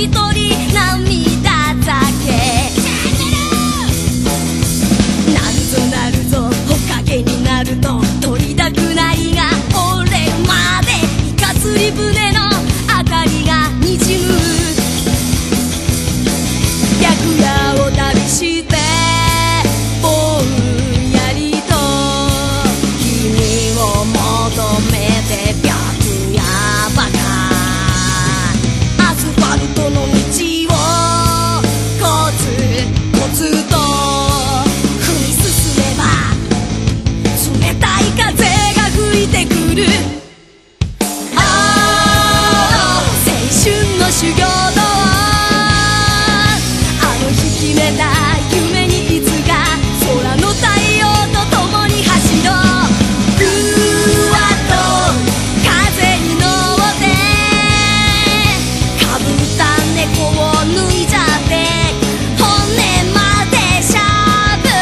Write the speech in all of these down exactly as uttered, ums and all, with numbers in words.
一人涙酒なるぞなるぞほかげになると取りたくないが俺までイカ釣り船の明かりがにじむ白夜を旅してぼんやりと君を求めて白夜ばかアスファルトの道をコツコツと踏み進めば冷たい風が吹いてくるああ青春の修行道あの日決めた夢にいつか空の太陽と共に走ろうふわっと風に乗ってかぶった猫を脱いじゃって骨までしゃぶ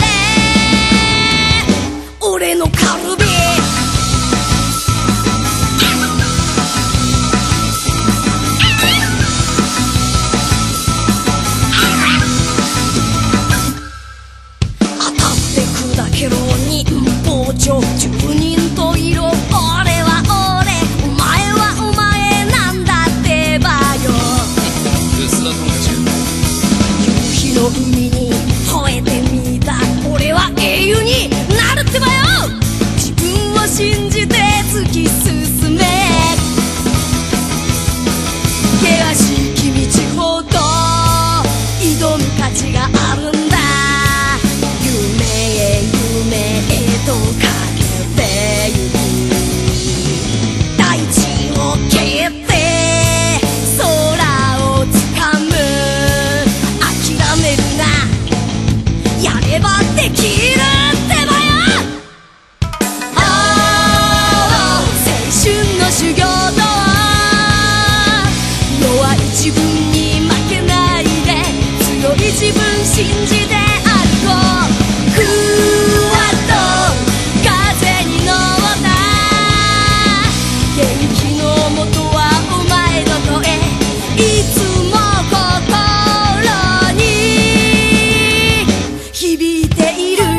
れ俺のカルビ当たって砕けろ忍法帳十人十色俺は俺お前はお前なんだってばよ夕日の海に吠えてみた俺は英雄になるってばよ自分を信じて突き進め険しき道ほど挑む価値があるんだ夢へ夢へとかけてゆく大地を蹴って空をつかむ諦めるなやればできるってばよああ青春の修行道弱い自分に負けないで強い自分信じて歩こうふわっと風に乗った元気のもとはお前の声いつも心に響いている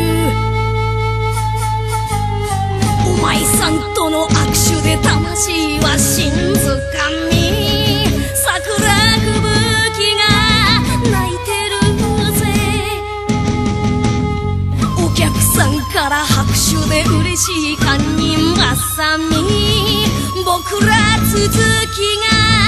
お前さんとの握手で魂は静かに桜吹雪が泣いてるぜお客さんから拍手で嬉しい堪忍ばさみ僕ら続きが